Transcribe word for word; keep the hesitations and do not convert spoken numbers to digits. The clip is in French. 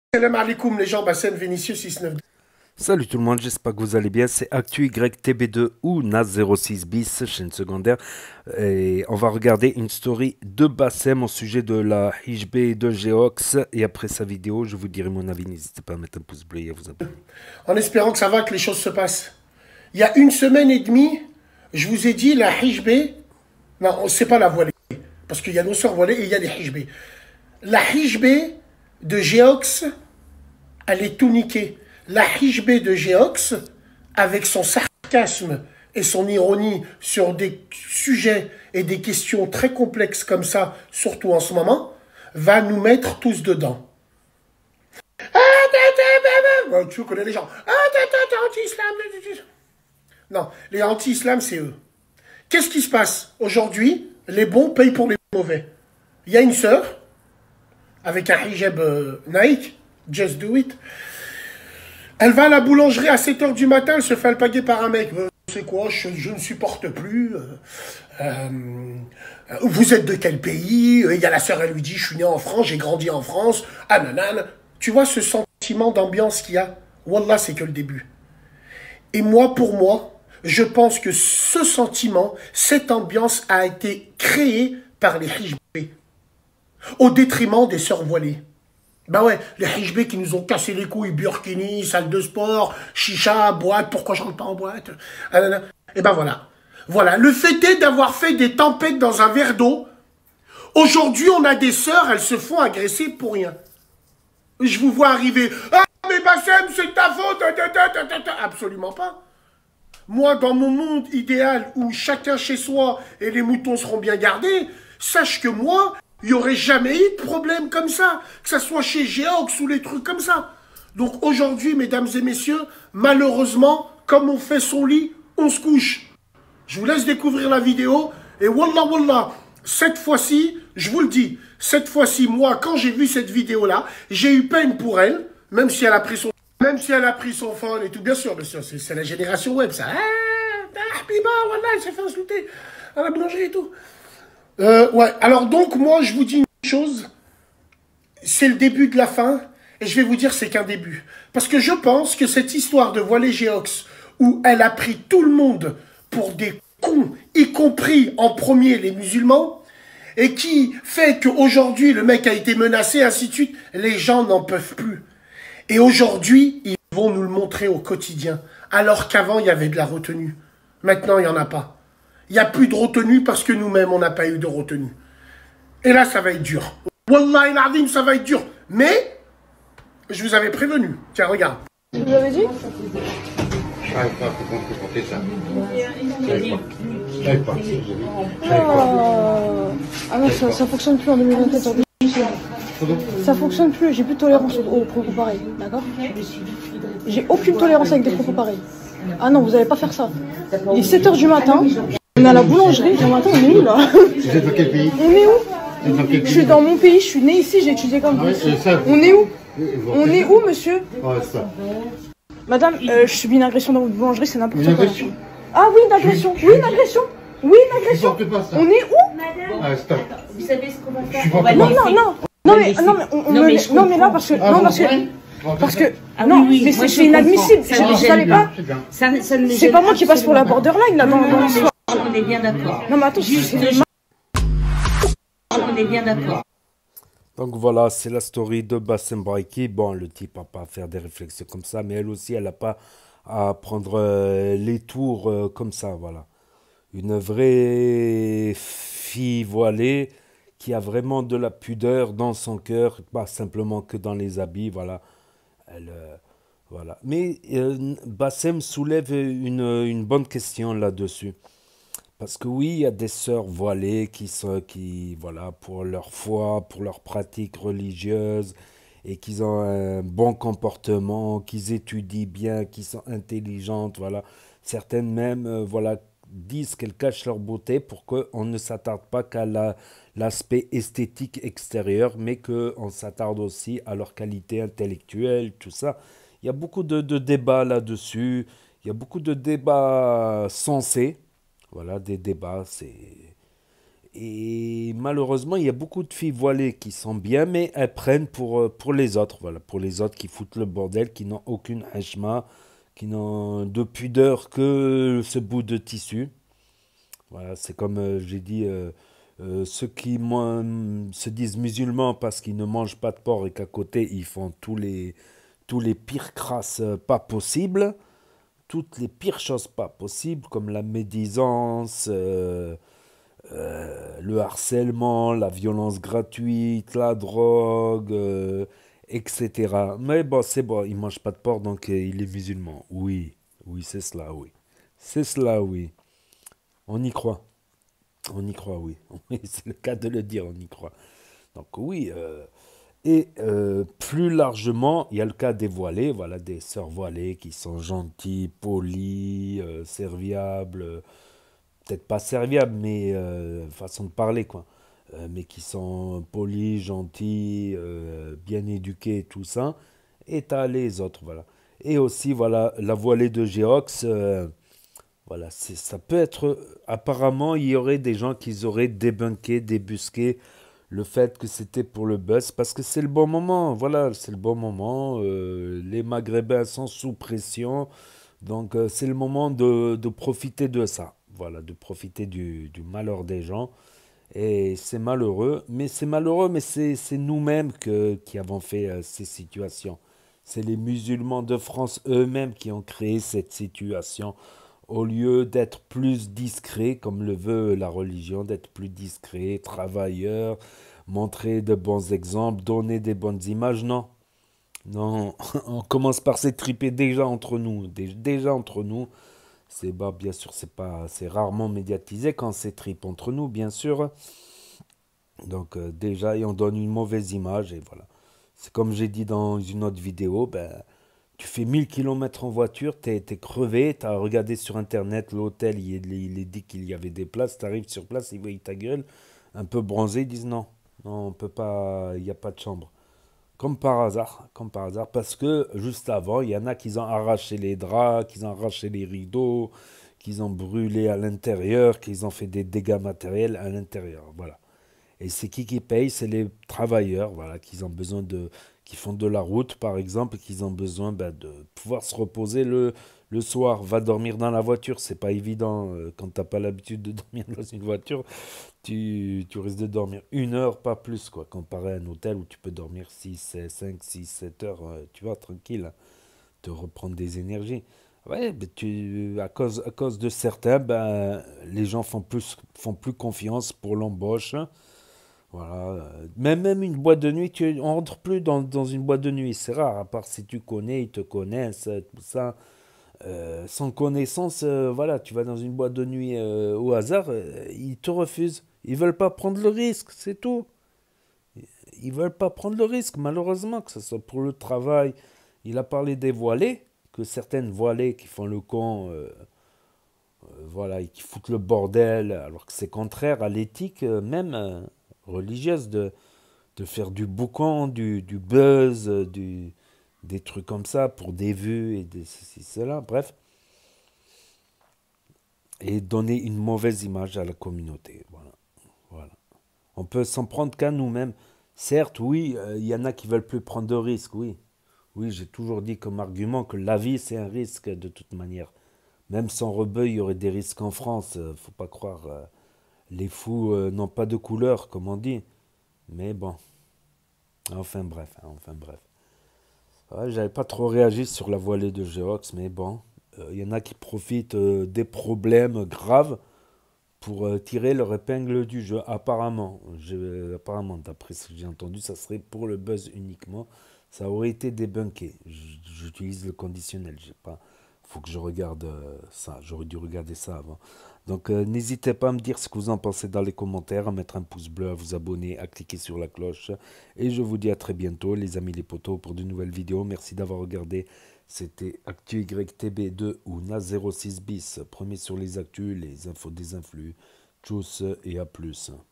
Salam alaikum les gens, Bassem Vinicius six neuf. Salut tout le monde, j'espère que vous allez bien. C'est Actu Y T B deux ou Nas zéro six bis, chaîne secondaire. Et on va regarder une story de Bassem au sujet de la H B de Geox. Et après sa vidéo, je vous dirai mon avis. N'hésitez pas à mettre un pouce bleu et à vous abonner. En espérant que ça va, que les choses se passent. Il y a une semaine et demie, je vous ai dit la H B. Non, c'est pas la voilée. Parce qu'il y a nos sœurs voilées et il y a des H B. La H B de Geox, elle est tout niquée. La H B de Geox, avec son sarcasme et son ironie sur des sujets et des questions très complexes comme ça, surtout en ce moment, va nous mettre tous dedans. Ah, tu connais les gens. Ah, t'es anti-islam. Non, les anti-islam, c'est eux. Qu'est-ce qui se passe? Aujourd'hui, les bons payent pour les mauvais. Il y a une sœur, avec un hijab euh, Nike, Just Do It. Elle va à la boulangerie à sept heures du matin, elle se fait alpaguer par un mec. Euh, c'est quoi, je, je ne supporte plus. Euh, euh, vous êtes de quel pays? Il y a la sœur, elle lui dit, je suis né en France, j'ai grandi en France. Ah nanana. Tu vois ce sentiment d'ambiance qu'il y a? Wallah, c'est que le début. Et moi, pour moi, je pense que ce sentiment, cette ambiance a été créée par les hijbés, au détriment des sœurs voilées. Ben ouais, les hijbés qui nous ont cassé les couilles, burkini, salle de sport, chicha, boîte, pourquoi je rentre pas en boîte? Et ben voilà. Voilà, le fait est d'avoir fait des tempêtes dans un verre d'eau. Aujourd'hui, on a des sœurs, elles se font agresser pour rien. Je vous vois arriver. Ah, mais Bassem, c'est ta faute. Absolument pas. Moi, dans mon monde idéal où chacun chez soi et les moutons seront bien gardés, sache que moi, il n'y aurait jamais eu de problème comme ça. Que ça soit chez Geox ou les trucs comme ça. Donc aujourd'hui, mesdames et messieurs, malheureusement, comme on fait son lit, on se couche. Je vous laisse découvrir la vidéo. Et wallah, wallah, cette fois-ci, je vous le dis, cette fois-ci, moi, quand j'ai vu cette vidéo-là, j'ai eu peine pour elle, même si elle a pris son, même si elle a pris son phone et tout. Bien sûr, bien sûr, c'est la génération web, ça. Ah, Habiba, wallah, elle s'est fait insulter à la boulangerie et tout. Euh, ouais, alors donc, moi, je vous dis une chose, c'est le début de la fin, et je vais vous dire, c'est qu'un début. Parce que je pense que cette histoire de voilée Geox, où elle a pris tout le monde pour des cons, y compris en premier les musulmans, et qui fait qu'aujourd'hui, le mec a été menacé, ainsi de suite, les gens n'en peuvent plus. Et aujourd'hui, ils vont nous le montrer au quotidien, alors qu'avant, il y avait de la retenue. Maintenant, il n'y en a pas. Il n'y a plus de retenue parce que nous-mêmes, on n'a pas eu de retenue. Et là, ça va être dur. Wallah il azim, ça va être dur. Mais, je vous avais prévenu. Tiens, regarde. Vous l'avez dit? Je n'arrive pas à compter ça. Je n'arrive pas. Je n'arrive pas. Oh. Ah non, ça, ça fonctionne plus en deux mille vingt-quatre. Ça fonctionne plus, j'ai plus de tolérance aux, aux propos pareils, d'accord? J'ai aucune tolérance avec des propos pareils. Ah non, vous allez pas faire ça. Il est sept heures du matin, on est à la boulangerie, j'ai matin, on est où là? Vous êtes dans quel pays? On est où? Je suis dans mon pays, je suis né ici, j'ai étudié comme ah, ça. ça. On est où? On est où, monsieur? Ouais, ça. Madame, euh, je subis une agression dans votre boulangerie, c'est n'importe quoi. Une agression? Ah oui, une agression, oui, une agression. Oui, une agression. Pas ça. On est où? Madame, ah, stop. Vous savez ce qu'on va faire? Je On va Non, laisser. non, non. Non mais, non mais, on, on Non, me mais met- je non mais là comprends. parce que, Ah, non vous parce que, comprenez parce que, Ah non, oui, oui, mais moi, c'est je c'est inadmissible. comprends. Ça Je- me Vous gêne savez pas. pas, Ça, ça ne me c'est gêne pas moi qui passe pour la absolument pas. borderline là dans, dans l'histoire. On est bien d'accord. Non mais attends, c'est Juste, c'est- on est bien d'accord. Donc voilà, c'est la story de Bassem Braiki. Bon, le type n'a pas à faire des réflexions comme ça, mais elle aussi, elle n'a pas à prendre euh, les tours euh, comme ça, voilà. Une vraie fille voilée qui a vraiment de la pudeur dans son cœur, pas simplement que dans les habits, voilà. Elle, euh, voilà. Mais euh, Bassem soulève une, une bonne question là-dessus. Parce que oui, il y a des sœurs voilées qui sont, qui, voilà, pour leur foi, pour leur pratique religieuse, et qui ont un bon comportement, qu'ils étudient bien, qui sont intelligentes, voilà. Certaines même, euh, voilà, disent qu'elles cachent leur beauté pour qu'on ne s'attarde pas qu'à la- l'aspect esthétique extérieur, mais qu'on s'attarde aussi à leur qualité intellectuelle, tout ça. Il y a beaucoup de, de débats là-dessus, il y a beaucoup de débats sensés. Voilà, des débats, c'est... Et malheureusement, il y a beaucoup de filles voilées qui sont bien, mais elles prennent pour, euh, pour les autres. Voilà, pour les autres qui foutent le bordel, qui n'ont aucune hashma, qui n'ont de pudeur que ce bout de tissu. Voilà, c'est comme euh, j'ai dit, euh, euh, ceux qui moi, se disent musulmans parce qu'ils ne mangent pas de porc et qu'à côté ils font tous les, tous les pires crasses euh, pas possibles, toutes les pires choses pas possibles, comme la médisance, euh, euh, le harcèlement, la violence gratuite, la drogue, euh, et cetera. Mais bon, c'est bon, il mange pas de porc, donc euh, il est musulman. Oui, oui, c'est cela, oui. C'est cela, oui. On y croit. On y croit, oui. Oui, c'est le cas de le dire, on y croit. Donc oui, euh, et euh, plus largement, il y a le cas des voilées, voilà, des sœurs voilées qui sont gentilles, polies, euh, serviables, euh, peut-être pas serviables, mais euh, façon de parler, quoi. Euh, mais qui sont polies, gentilles, euh, bien éduquées, tout ça. Et t'as les autres, voilà. Et aussi, voilà, la voilée de Géox, euh, voilà, c'est, ça peut être. Apparemment, il y aurait des gens qui auraient débunké, débusqué le fait que c'était pour le buzz, parce que c'est le bon moment. Voilà, c'est le bon moment. Euh, les Maghrébins sont sous pression, donc euh, c'est le moment de, de profiter de ça. Voilà, de profiter du, du malheur des gens. Et c'est malheureux, mais c'est malheureux, mais c'est c'est nous-mêmes que, qui avons fait euh, ces situations. C'est les musulmans de France eux-mêmes qui ont créé cette situation. Au lieu d'être plus discret, comme le veut la religion, d'être plus discret, travailleur, montrer de bons exemples, donner des bonnes images, non. Non, on commence par s'étriper déjà entre nous. Dé- Déjà entre nous, c'est bah, bien sûr, c'est pas, c'est rarement médiatisé quand c'est trip entre nous, bien sûr. Donc euh, déjà, et on donne une mauvaise image, et voilà. C'est comme j'ai dit dans une autre vidéo, ben, tu fais mille kilomètres en voiture, t'es, t'es crevé, t'as regardé sur internet, l'hôtel, il, est- il est dit qu'il y avait des places, t'arrives sur place, ils voient ta gueule, un peu bronzé, ils disent non, non, on peut pas, il n'y a pas de chambre. Comme par hasard, comme par hasard, parce que juste avant, il y en a qui ont arraché les draps, qui ont arraché les rideaux, qui ont brûlé à l'intérieur, qui ont fait des dégâts matériels à l'intérieur. Voilà. Et c'est qui qui paye? C'est les travailleurs, voilà, qui ont besoin de, qui font de la route, par exemple, et qui ont besoin ben, de pouvoir se reposer le, le soir. Va dormir dans la voiture, c'est pas évident. euh, Quand t'as pas l'habitude de dormir dans une voiture, tu, tu risques de dormir une heure, pas plus, quoi, comparé à un hôtel où tu peux dormir six, cinq, six, sept heures, euh, tu vois, tranquille, hein, te reprendre des énergies. Ouais, ben tu, à cause, à cause de certains, ben, les gens font plus, font plus confiance pour l'embauche. Voilà. euh, Même, même une boîte de nuit, tu, on rentre plus dans, dans une boîte de nuit. C'est rare, à part si tu connais, ils te connaissent, euh, tout ça. Euh, sans connaissance, euh, voilà, tu vas dans une boîte de nuit euh, au hasard, euh, ils te refusent. Ils veulent pas prendre le risque, c'est tout. Ils veulent pas prendre le risque, malheureusement, que ce soit pour le travail. Il a parlé des voilées, que certaines voilées qui font le con, euh, euh, voilà, et qui foutent le bordel, alors que c'est contraire à l'éthique euh, même euh, religieuse de, de faire du boucan, du, du buzz, euh, du, des trucs comme ça pour des vues et des ceci, cela, bref. Et donner une mauvaise image à la communauté. Voilà. Voilà. On peut s'en prendre qu'à nous-mêmes. Certes, oui, euh, il y en a qui veulent plus prendre de risques, oui. Oui, j'ai toujours dit comme argument que la vie, c'est un risque de toute manière. Même sans rebeu, il y aurait des risques en France. euh, faut pas croire. euh, les fous euh, n'ont pas de couleur, comme on dit. Mais bon, enfin bref, hein, enfin bref. Ouais, j'avais pas trop réagi sur la voilée de Geox, mais bon, euh, il y en a qui profitent euh, des problèmes graves pour euh, tirer leur épingle du jeu. Apparemment, je, apparemment, d'après ce que j'ai entendu, ça serait pour le buzz uniquement. Ça aurait été débunké. J- J'utilise le conditionnel. J'ai pas. Faut que je regarde euh, ça. J'aurais dû regarder ça avant. Donc, euh, n'hésitez pas à me dire ce que vous en pensez dans les commentaires, à mettre un pouce bleu, à vous abonner, à cliquer sur la cloche. Et je vous dis à très bientôt, les amis les potos, pour de nouvelles vidéos. Merci d'avoir regardé. C'était Actu Y T B deux ou N A zéro six bis. Premier sur les actus, les infos des influx. Tchuss et à plus.